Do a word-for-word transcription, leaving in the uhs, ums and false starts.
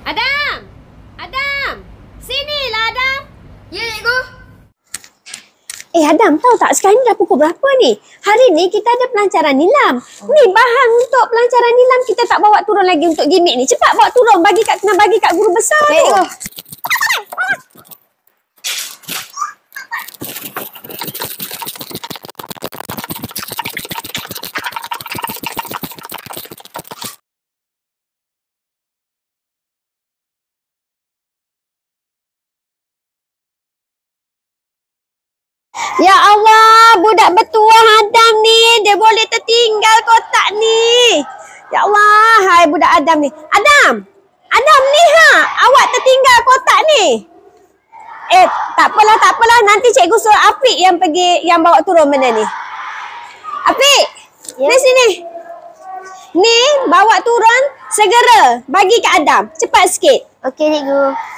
Adam! Adam! Sinilah Adam! Ya, cikgu. Eh Adam, tahu tak sekarang ni dah pukul berapa ni? Hari ni kita ada pelancaran nilam. Oh. Ni bahan untuk pelancaran nilam kita tak bawa turun lagi untuk gimmick ni. Cepat bawa turun, bagi kat kena bagi kat guru besar tu. Cikgu. Ya Allah, budak bertuah Adam ni, dia boleh tertinggal kotak ni. Ya Allah, hai budak Adam ni. Adam, Adam ni ha, awak tertinggal kotak ni. Eh, tak apalah, tak apalah. Nanti cikgu suruh Afiq yang pergi, yang bawa turun benda ni. Afiq, ya. Di sini. Ni, bawa turun segera. Bagi ke Adam. Cepat sikit. Okey, cikgu.